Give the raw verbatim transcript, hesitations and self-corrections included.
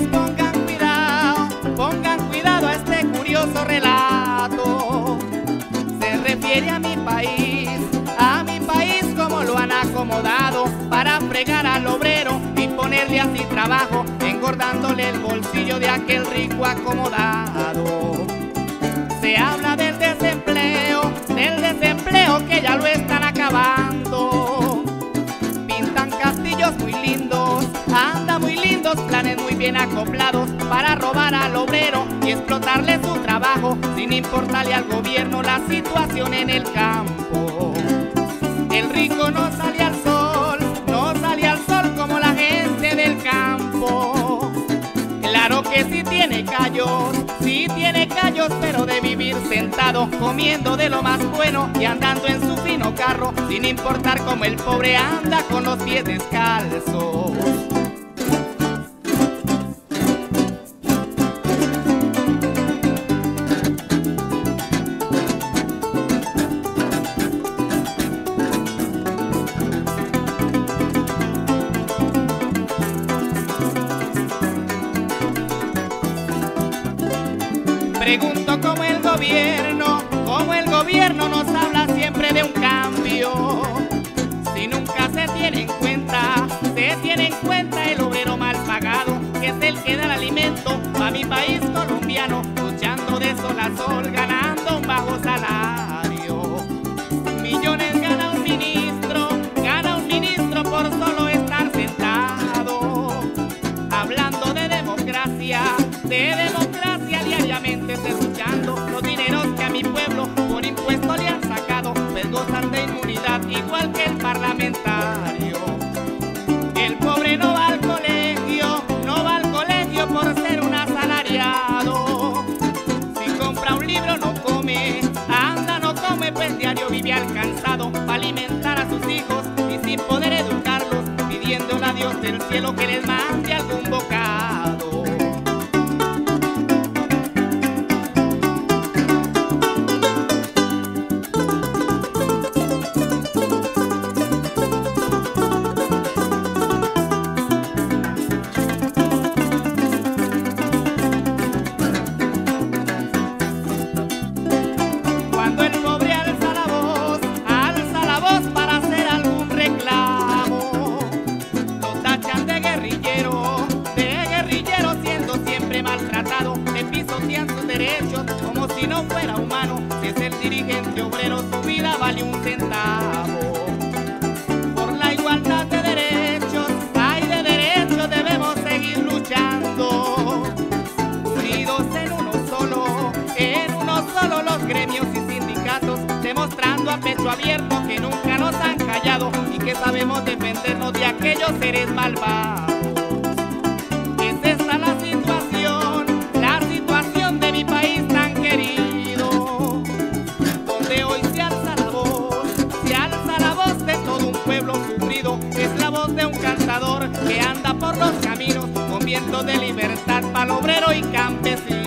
ustedes pongan cuidado, pongan cuidado a este curioso relato. Se refiere a mi país, a mi país como lo han acomodado para fregar al obrero y ponerle así trabajo, engordándole el bolsillo de aquel rico acomodado. Se habla del desempleo, del desempleo que ya lo están acabando. Pintan castillos muy lindos, anda muy lindos, planes muy bien acoplados para robar al obrero y explotarle su trabajo sin importarle al gobierno la situación en el campo. El rico no sale al sol, no sale al sol como la gente del campo. Claro que sí tiene callos, sí tiene callos, pero de vivir sentado, comiendo de lo más bueno y andando en su fino carro, sin importar cómo el pobre anda con los pies descalzos. Pregunto cómo el gobierno, cómo el gobierno nos habla siempre de un cambio. Si nunca se tiene en cuenta, se tiene en cuenta el obrero mal pagado, que es el que da el alimento para mi país colombiano, luchando de sol a sol, ganando un bajo salario. Millones gana un ministro, gana un ministro por solo estar sentado, hablando de democracia, de democracia diariamente derrochando los dineros que a mi pueblo por impuesto le han sacado, pues gozan de inmunidad igual que el parlamentario. El pobre no va al colegio, no va al colegio por ser un asalariado. Si compra un libro no come, anda no come, pues diario vive alcanzado para alimentar a sus hijos y sin poder educarlos, pidiéndole a Dios del cielo que les mande algún bocado. Como si no fuera humano, si es el dirigente obrero, su vida vale un centavo. Por la igualdad de derechos, hay de derechos, debemos seguir luchando. Unidos en uno solo, en uno solo los gremios y sindicatos, demostrando a pecho abierto que nunca nos han callado y que sabemos defendernos de aquellos seres malvados. Es esta la situación, la situación de mi país tan querido, donde hoy se alza la voz, se alza la voz de todo un pueblo sufrido. Es la voz de un cantador que anda por los caminos con viento de libertad para el obrero y campesino.